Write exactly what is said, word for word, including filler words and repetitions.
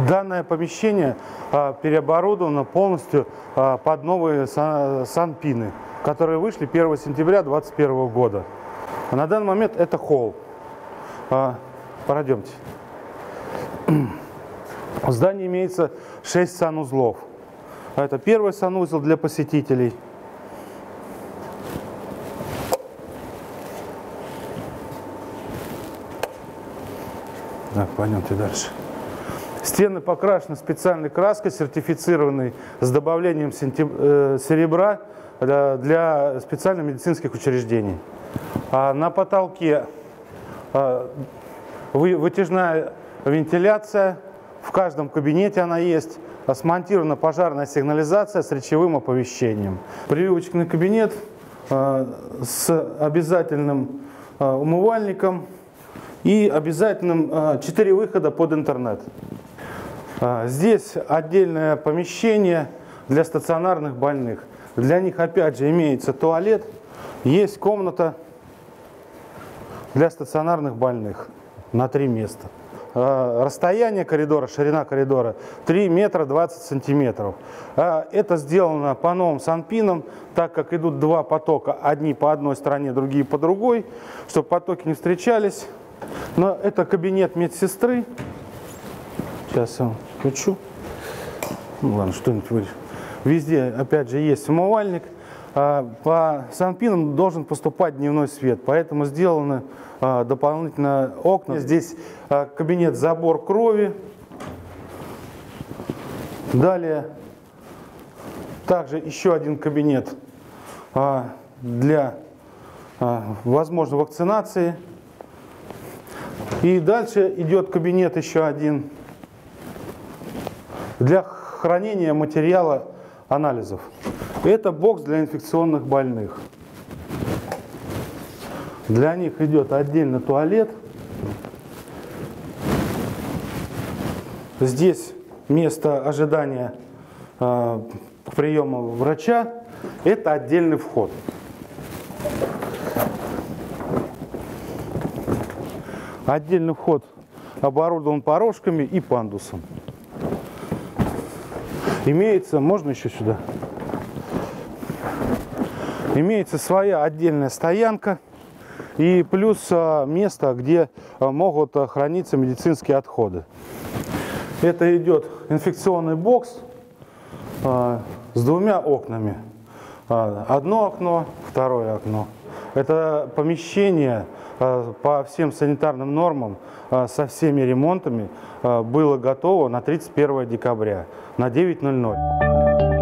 Данное помещение а, переоборудовано полностью а, под новые сан, санпины, которые вышли первого сентября две тысячи двадцать первого года. А на данный момент это холл. А, пройдемте. В здании имеется шесть санузлов. Это первый санузел для посетителей. Так, пойдемте дальше. Стены покрашены специальной краской, сертифицированной с добавлением серебра для специальных медицинских учреждений. А на потолке вытяжная вентиляция, в каждом кабинете она есть, смонтирована пожарная сигнализация с речевым оповещением. Прививочный кабинет с обязательным умывальником и обязательным четыре выхода под интернет. Здесь отдельное помещение для стационарных больных. Для них опять же имеется туалет, есть комната для стационарных больных на три места. Расстояние коридора, ширина коридора три метра двадцать сантиметров. Это сделано по новым санпинам, так как идут два потока, одни по одной стороне, другие по другой, чтобы потоки не встречались. Но это кабинет медсестры. Сейчас я включу. Ну ладно, что-нибудь вырежу. Везде, опять же, есть умывальник. По санпинам должен поступать дневной свет, поэтому сделаны дополнительно окна. Здесь кабинет забор крови. Далее также еще один кабинет для, возможно, вакцинации. И дальше идет кабинет еще один для хранения материала анализов. Это бокс для инфекционных больных. Для них идет отдельно туалет. Здесь место ожидания э, к приему врача. Это отдельный вход. Отдельный вход оборудован порожками и пандусом. Имеется, можно еще сюда? Имеется своя отдельная стоянка и плюс место, где могут храниться медицинские отходы. Это идет инфекционный бокс с двумя окнами. Одно окно, второе окно. Это помещение по всем санитарным нормам со всеми ремонтами было готово на тридцать первое декабря на девять ноль ноль.